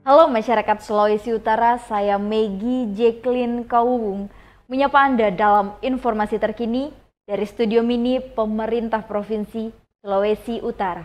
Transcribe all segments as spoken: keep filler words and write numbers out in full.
Halo masyarakat Sulawesi Utara, saya Maggie Jacqueline Kauwung menyapa Anda dalam informasi terkini dari Studio Mini Pemerintah Provinsi Sulawesi Utara.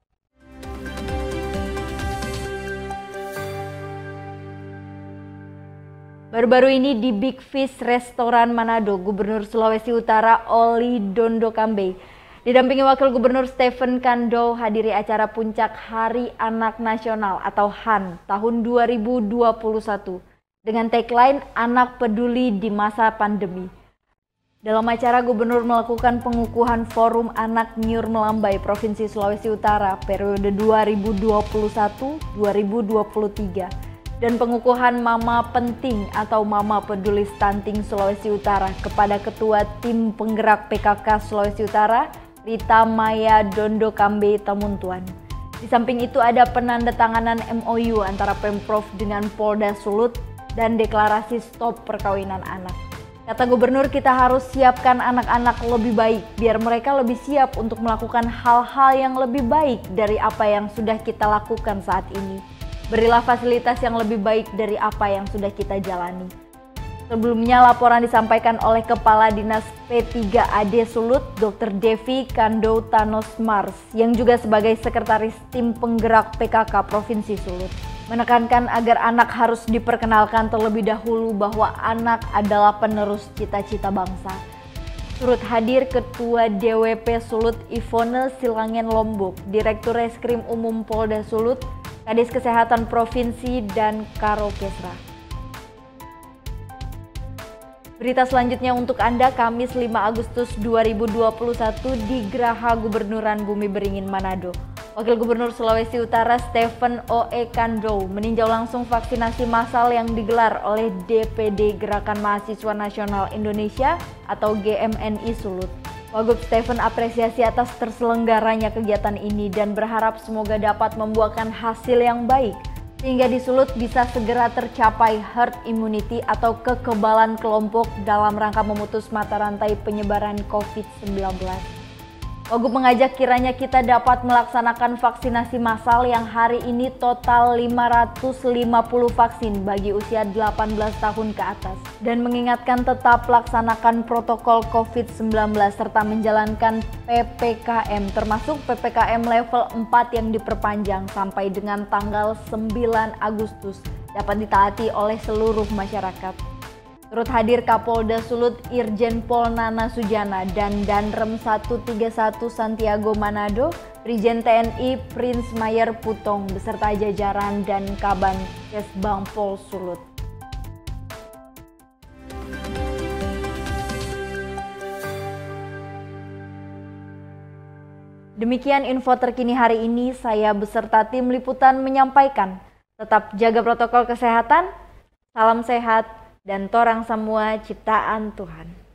Baru-baru ini di Big Fish Restoran Manado, Gubernur Sulawesi Utara Oli Dondo Kambe didampingi Wakil Gubernur Stephen Kando hadiri acara Puncak Hari Anak Nasional atau H A N tahun dua ribu dua puluh satu dengan tagline Anak Peduli di Masa Pandemi. Dalam acara, Gubernur melakukan pengukuhan Forum Anak Nyur Melambai Provinsi Sulawesi Utara periode dua ribu dua puluh satu sampai dua ribu dua puluh tiga dan pengukuhan Mama Penting atau Mama Peduli Stunting Sulawesi Utara kepada Ketua Tim Penggerak P K K Sulawesi Utara Rita Maya Dondo Kambe Tamuntuan. Di samping itu ada penandatanganan M O U antara Pemprov dengan Polda Sulut dan deklarasi stop perkawinan anak. Kata Gubernur, kita harus siapkan anak-anak lebih baik biar mereka lebih siap untuk melakukan hal-hal yang lebih baik dari apa yang sudah kita lakukan saat ini. Berilah fasilitas yang lebih baik dari apa yang sudah kita jalani. Sebelumnya laporan disampaikan oleh Kepala Dinas P tiga A D Sulut, Dokter Devi Kando Thanos Mars, yang juga sebagai Sekretaris Tim Penggerak P K K Provinsi Sulut, menekankan agar anak harus diperkenalkan terlebih dahulu bahwa anak adalah penerus cita-cita bangsa. Turut hadir Ketua D W P Sulut Ivone Silangen Lombok, Direktur Reskrim Umum Polda Sulut, Kadis Kesehatan Provinsi, dan Karokesra. Berita selanjutnya untuk Anda, Kamis lima Agustus dua ribu dua puluh satu di Geraha Gubernuran Bumi Beringin Manado. Wakil Gubernur Sulawesi Utara Stephen O E Kando meninjau langsung vaksinasi massal yang digelar oleh D P D Gerakan Mahasiswa Nasional Indonesia atau G M N I Sulut. Wagub Stephen apresiasi atas terselenggaranya kegiatan ini dan berharap semoga dapat membuahkan hasil yang baik sehingga di Sulut bisa segera tercapai herd immunity atau kekebalan kelompok dalam rangka memutus mata rantai penyebaran covid sembilan belas. Wagub mengajak kiranya kita dapat melaksanakan vaksinasi massal yang hari ini total lima ratus lima puluh vaksin bagi usia delapan belas tahun ke atas dan mengingatkan tetap laksanakan protokol covid sembilan belas serta menjalankan P P K M termasuk P P K M level empat yang diperpanjang sampai dengan tanggal sembilan Agustus dapat ditaati oleh seluruh masyarakat. Turut hadir Kapolda Sulut Irjen Pol Nana Sujana dan Danrem seratus tiga puluh satu Santiago Manado, Brigjen T N I Prince Mayer Putong beserta jajaran dan Kaban Kesbang Pol Sulut. Demikian info terkini hari ini, saya beserta tim liputan menyampaikan. Tetap jaga protokol kesehatan, salam sehat, dan torang semua ciptaan Tuhan.